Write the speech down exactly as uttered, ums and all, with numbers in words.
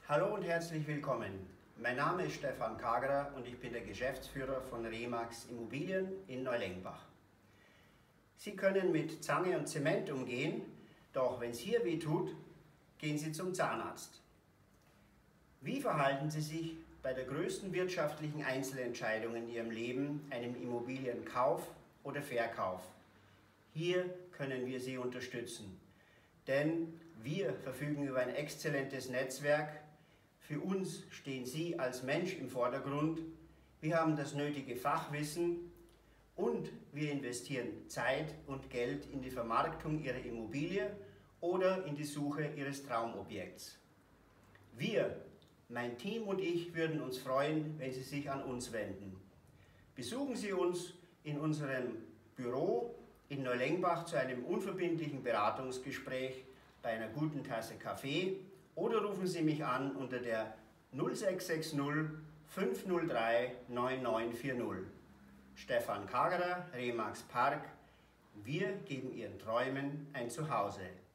Hallo und herzlich willkommen. Mein Name ist Stefan Kagerer und ich bin der Geschäftsführer von Remax Immobilien in Neulengbach. Sie können mit Zange und Zement umgehen, doch wenn es hier weh tut, gehen Sie zum Zahnarzt. Wie verhalten Sie sich bei der größten wirtschaftlichen Einzelentscheidung in Ihrem Leben, einem Immobilienkauf oder Verkauf? Hier können wir Sie unterstützen, denn wir verfügen über ein exzellentes Netzwerk. Für uns stehen Sie als Mensch im Vordergrund. Wir haben das nötige Fachwissen und wir investieren Zeit und Geld in die Vermarktung Ihrer Immobilie oder in die Suche Ihres Traumobjekts. Wir, mein Team und ich, würden uns freuen, wenn Sie sich an uns wenden. Besuchen Sie uns in unserem Büro in Neulengbach zu einem unverbindlichen Beratungsgespräch bei einer guten Tasse Kaffee oder rufen Sie mich an unter der null sechs sechs null fünf null drei neun neun vier null. Stefan Kagerer, Remax Park. Wir geben Ihren Träumen ein Zuhause.